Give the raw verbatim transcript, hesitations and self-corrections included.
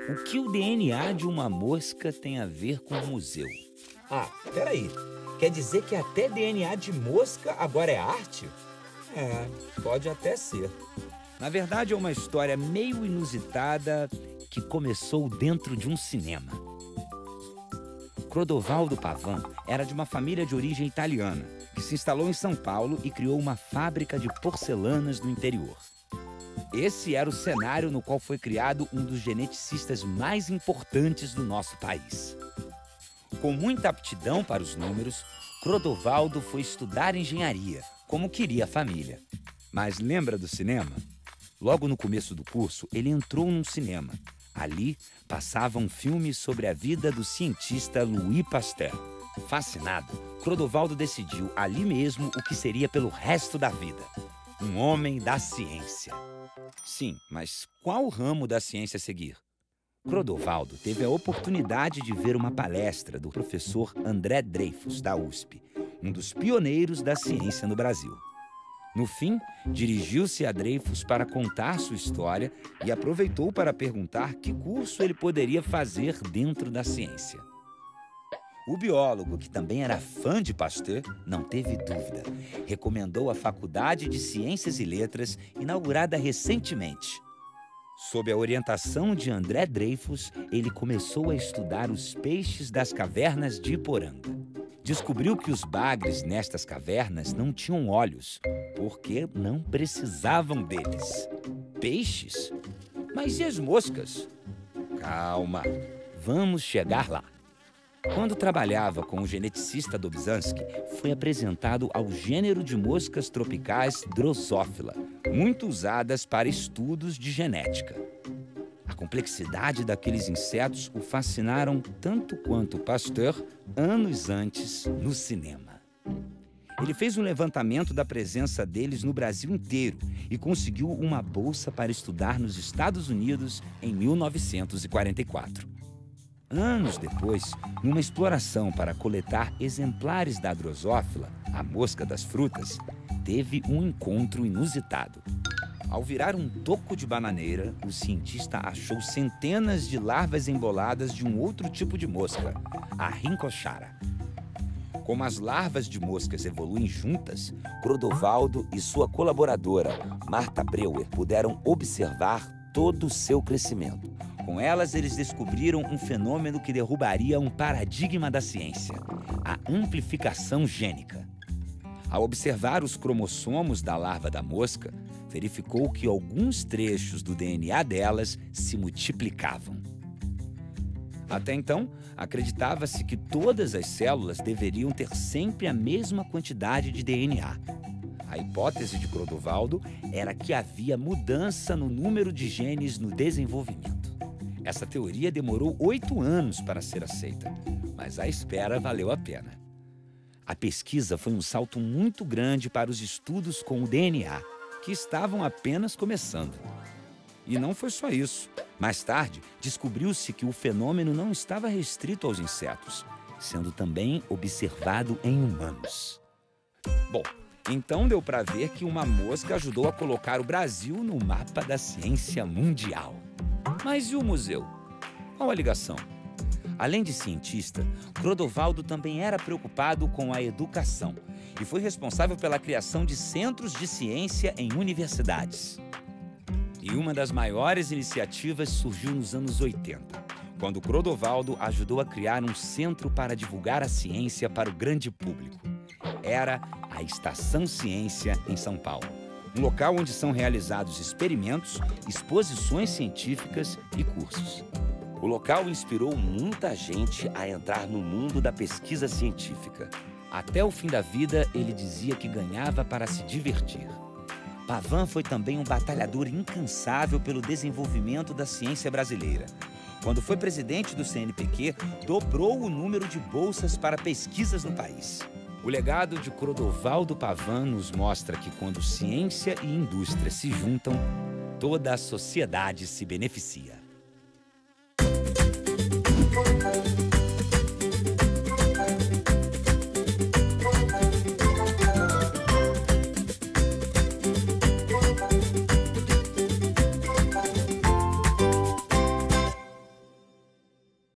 O que o D N A de uma mosca tem a ver com o museu? Ah, peraí. Quer dizer que até D N A de mosca agora é arte? É, pode até ser. Na verdade, é uma história meio inusitada que começou dentro de um cinema. Clodovaldo Pavan era de uma família de origem italiana, que se instalou em São Paulo e criou uma fábrica de porcelanas no interior. Esse era o cenário no qual foi criado um dos geneticistas mais importantes do nosso país. Com muita aptidão para os números, Clodovaldo foi estudar engenharia, como queria a família. Mas lembra do cinema? Logo no começo do curso, ele entrou num cinema. Ali, passava um filme sobre a vida do cientista Louis Pasteur. Fascinado, Clodovaldo decidiu ali mesmo o que seria pelo resto da vida. Um homem da ciência. Sim, mas qual ramo da ciência seguir? Clodovaldo teve a oportunidade de ver uma palestra do professor André Dreyfus, da U S P, um dos pioneiros da ciência no Brasil. No fim, dirigiu-se a Dreyfus para contar sua história e aproveitou para perguntar que curso ele poderia fazer dentro da ciência. O biólogo, que também era fã de Pasteur, não teve dúvida. Recomendou a Faculdade de Ciências e Letras, inaugurada recentemente. Sob a orientação de André Dreyfus, ele começou a estudar os peixes das cavernas de Iporanga. Descobriu que os bagres nestas cavernas não tinham olhos, porque não precisavam deles. Peixes? Mas e as moscas? Calma, vamos chegar lá. Quando trabalhava com o geneticista Dobzhansky, foi apresentado ao gênero de moscas tropicais Drosophila, muito usadas para estudos de genética. A complexidade daqueles insetos o fascinaram tanto quanto Pasteur anos antes no cinema. Ele fez um levantamento da presença deles no Brasil inteiro e conseguiu uma bolsa para estudar nos Estados Unidos em mil novecentos e quarenta e quatro. Anos depois, numa exploração para coletar exemplares da Drosophila, a mosca das frutas, teve um encontro inusitado. Ao virar um toco de bananeira, o cientista achou centenas de larvas emboladas de um outro tipo de mosca, a Rhynchochara. Como as larvas de moscas evoluem juntas, Clodovaldo e sua colaboradora, Marta Breuer, puderam observar todo o seu crescimento. Com elas, eles descobriram um fenômeno que derrubaria um paradigma da ciência, a amplificação gênica. Ao observar os cromossomos da larva da mosca, verificou que alguns trechos do D N A delas se multiplicavam. Até então, acreditava-se que todas as células deveriam ter sempre a mesma quantidade de D N A. A hipótese de Clodovaldo era que havia mudança no número de genes no desenvolvimento. Essa teoria demorou oito anos para ser aceita, mas a espera valeu a pena. A pesquisa foi um salto muito grande para os estudos com o D N A, que estavam apenas começando. E não foi só isso. Mais tarde, descobriu-se que o fenômeno não estava restrito aos insetos, sendo também observado em humanos. Bom, então deu para ver que uma mosca ajudou a colocar o Brasil no mapa da ciência mundial. Mas e o museu? Qual a ligação? Além de cientista, Clodovaldo também era preocupado com a educação e foi responsável pela criação de centros de ciência em universidades. E uma das maiores iniciativas surgiu nos anos oitenta, quando Clodovaldo ajudou a criar um centro para divulgar a ciência para o grande público. Era a Estação Ciência, em São Paulo. Um local onde são realizados experimentos, exposições científicas e cursos. O local inspirou muita gente a entrar no mundo da pesquisa científica. Até o fim da vida, ele dizia que ganhava para se divertir. Pavan foi também um batalhador incansável pelo desenvolvimento da ciência brasileira. Quando foi presidente do C N P Q, dobrou o número de bolsas para pesquisas no país. O legado de Clodovaldo Pavan nos mostra que quando ciência e indústria se juntam, toda a sociedade se beneficia.